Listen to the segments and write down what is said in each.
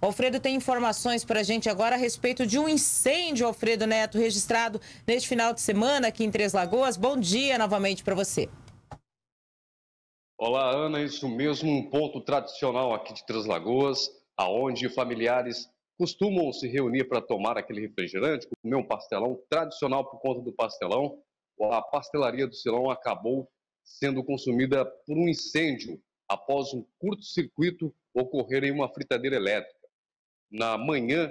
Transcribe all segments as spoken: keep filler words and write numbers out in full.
O Alfredo tem informações para a gente agora a respeito de um incêndio, Alfredo Neto, registrado neste final de semana aqui em Três Lagoas. Bom dia novamente para você. Olá, Ana, isso mesmo, um ponto tradicional aqui de Três Lagoas, aonde familiares costumam se reunir para tomar aquele refrigerante, comer um pastelão tradicional por conta do pastelão. A pastelaria do Silão acabou sendo consumida por um incêndio após um curto-circuito ocorrer em uma fritadeira elétrica. Na manhã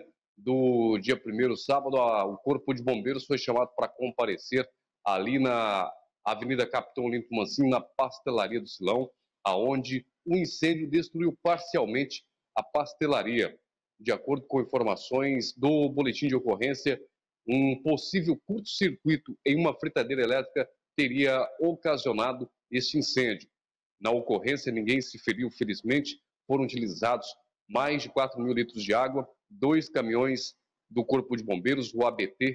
do dia primeiro, sábado, a, o Corpo de Bombeiros foi chamado para comparecer ali na Avenida Capitão Olímpio Mancini, na pastelaria do Silão, aonde o incêndio destruiu parcialmente a pastelaria. De acordo com informações do boletim de ocorrência, um possível curto-circuito em uma fritadeira elétrica teria ocasionado este incêndio. Na ocorrência, ninguém se feriu, felizmente. Foram utilizados mais de quatro mil litros de água, dois caminhões do Corpo de Bombeiros, o A B T,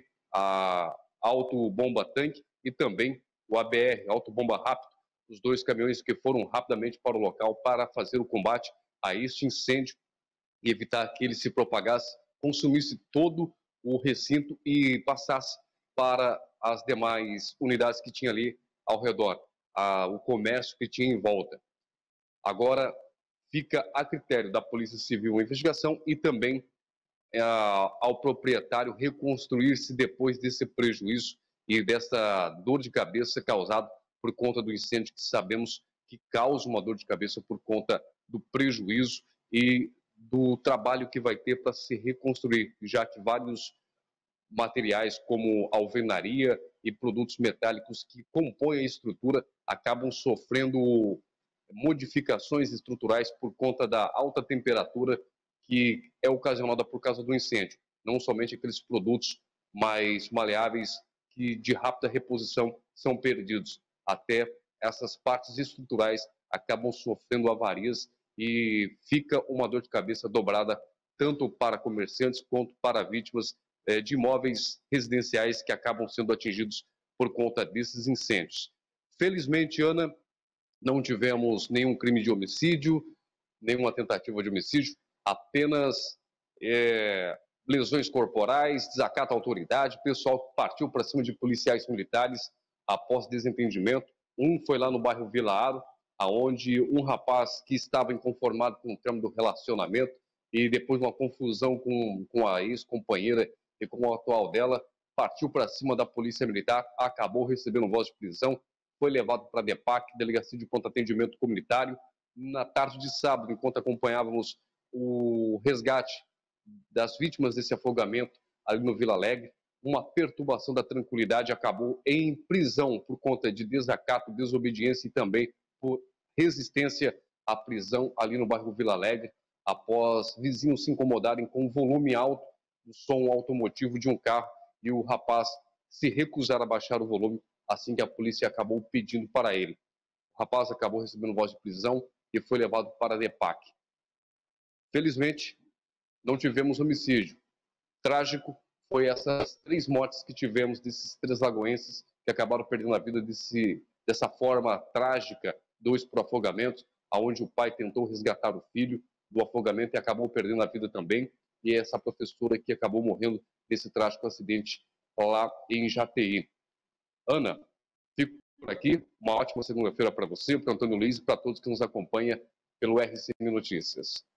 a Auto Bomba Tanque, e também o A B R, Auto Bomba Rápido, os dois caminhões que foram rapidamente para o local para fazer o combate a este incêndio e evitar que ele se propagasse, consumisse todo o recinto e passasse para as demais unidades que tinha ali ao redor, a, o comércio que tinha em volta. Agora fica a critério da Polícia Civil a investigação e também é, ao proprietário reconstruir-se depois desse prejuízo e dessa dor de cabeça causada por conta do incêndio, que sabemos que causa uma dor de cabeça por conta do prejuízo e do trabalho que vai ter para se reconstruir, já que vários materiais como alvenaria e produtos metálicos que compõem a estrutura acabam sofrendo modificações estruturais por conta da alta temperatura que é ocasionada por causa do incêndio. Não somente aqueles produtos mais maleáveis que de rápida reposição são perdidos, até essas partes estruturais acabam sofrendo avarias e fica uma dor de cabeça dobrada tanto para comerciantes quanto para vítimas eh, de imóveis residenciais que acabam sendo atingidos por conta desses incêndios. Felizmente, Ana, não tivemos nenhum crime de homicídio, nenhuma tentativa de homicídio, apenas é, lesões corporais, desacato à autoridade. O pessoal partiu para cima de policiais militares após desentendimento. Um foi lá no bairro Vila Aro, aonde um rapaz que estava inconformado com o termo do relacionamento e depois de uma confusão com, com a ex-companheira e com o atual dela, partiu para cima da polícia militar, acabou recebendo voz de prisão, foi levado para a DEPAC, Delegacia de Pronto Atendimento Comunitário. Na tarde de sábado, enquanto acompanhávamos o resgate das vítimas desse afogamento ali no Vila Alegre, uma perturbação da tranquilidade acabou em prisão por conta de desacato, desobediência e também por resistência à prisão ali no bairro Vila Alegre, após vizinhos se incomodarem com o volume alto do som automotivo de um carro e o rapaz se recusar a baixar o volume assim que a polícia acabou pedindo para ele. O rapaz acabou recebendo voz de prisão e foi levado para a DEPAC. Felizmente, não tivemos homicídio. Trágico foi essas três mortes que tivemos desses três lagoenses que acabaram perdendo a vida desse, dessa forma trágica, dois por afogamento, onde o pai tentou resgatar o filho do afogamento e acabou perdendo a vida também, e essa professora que acabou morrendo nesse trágico acidente lá em Jataí. Ana, fico por aqui. Uma ótima segunda-feira para você, para o Antônio Luiz e para todos que nos acompanham pelo R C N Notícias.